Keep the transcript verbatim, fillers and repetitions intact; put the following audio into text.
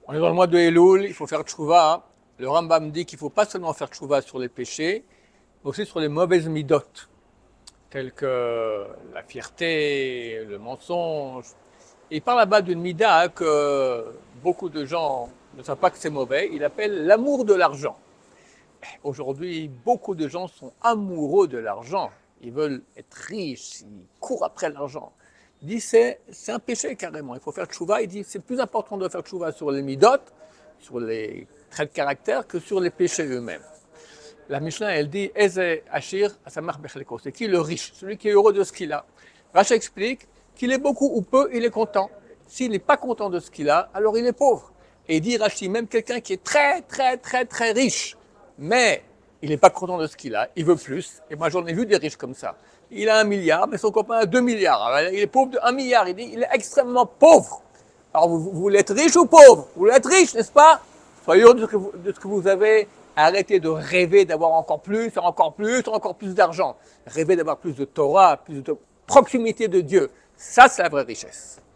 On est dans le mois de Elul, il faut faire tchouva. Hein. Le Rambam dit qu'il ne faut pas seulement faire tchouva sur les péchés, mais aussi sur les mauvaises midotes, telles que la fierté, le mensonge. Et il parle là-bas d'une mida que beaucoup de gens ne savent pas que c'est mauvais. Il appelle l'amour de l'argent. Aujourd'hui, beaucoup de gens sont amoureux de l'argent. Ils veulent être riches, ils courent après l'argent. Il dit c'est c'est un péché carrément. Il faut faire tchouva. Il dit c'est plus important de faire tchouva sur les midot, sur les traits de caractère, que sur les péchés eux-mêmes. La Mishnah, elle dit Eze Ashir Asamach Becheleko. C'est qui le riche, celui qui est heureux de ce qu'il a. Racha explique qu'il est beaucoup ou peu, il est content. S'il n'est pas content de ce qu'il a, alors il est pauvre. Et il dit Rachi, même quelqu'un qui est très très très très riche, mais il n'est pas content de ce qu'il a, il veut plus. Et moi j'en ai vu des riches comme ça. Il a un milliard, mais son copain a deux milliards. Alors, il est pauvre de un milliard, il dit il est extrêmement pauvre. Alors vous, vous voulez être riche ou pauvre? Vous voulez être riche, n'est-ce pas? Soyez heureux de ce que vous, de ce que vous avez. Arrêtez de rêver d'avoir encore plus, encore plus, encore plus d'argent. Rêvez d'avoir plus de Torah, plus de proximité de Dieu. Ça, c'est la vraie richesse.